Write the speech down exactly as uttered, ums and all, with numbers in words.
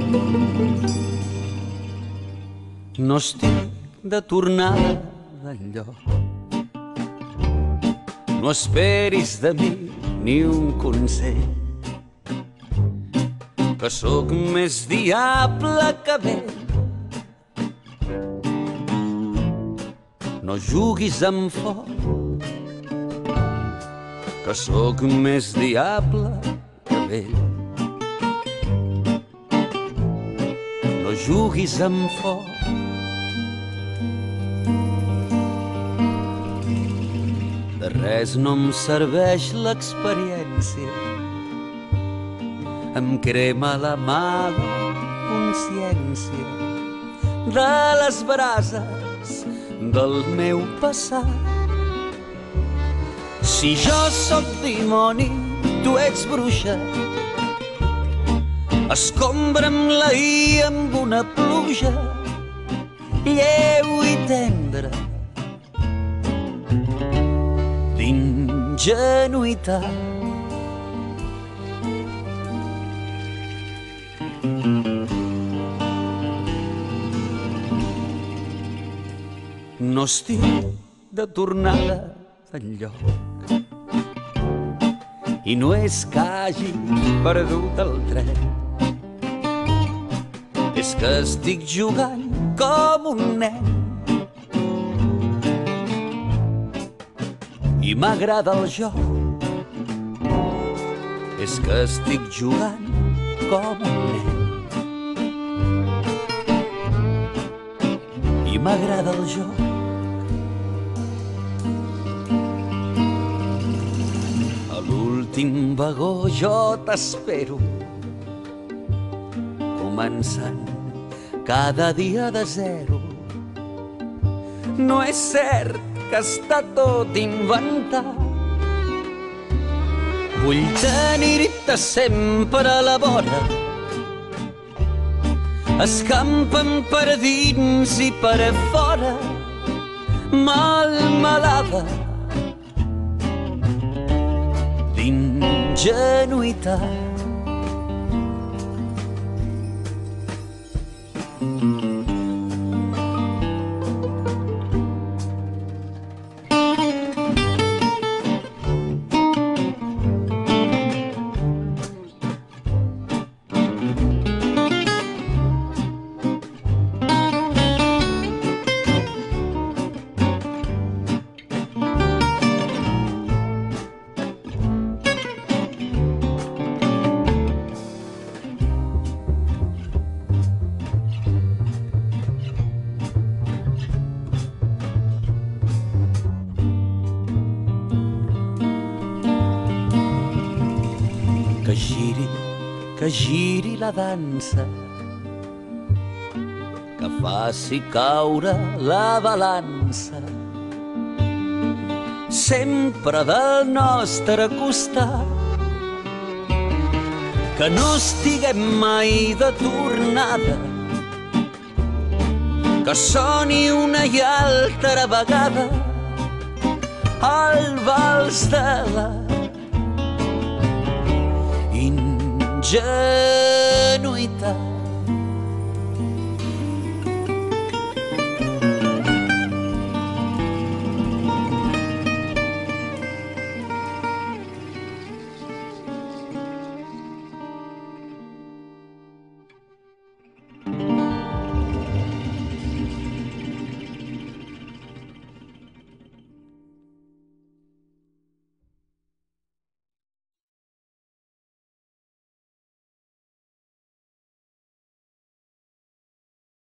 No estic de tornada d'enlloc. No esperis de mi ni un consell, que sóc més diable que vell. No juguis amb foc, que sóc més diable que vell. No juguis amb foc. De res no em serveix l'experiència, em crema la mala consciència de les brases del meu passat. Si jo sóc dimoni, tu ets bruixa, escombra'm-la i amb una pluja lleu i tendra d'ingenuïtat. No estic de tornada d'enlloc i no és que hagi perdut el tren, és que estic jugant com un nen i m'agrada el joc. És que estic jugant com un nen i m'agrada el joc. A l'últim vagó jo t'espero, començant cada dia de zero. No és cert que està tot inventat. Vull tenir-te sempre a la vora, escampa'm per dins i per fora, malmelada d'ingenuïtat. Que giri, que giri la dansa, que faci caure la balança, sempre del nostre costat. Que no estiguem mai de tornada, que soni una i altra vegada el vals de la ingenuïtat.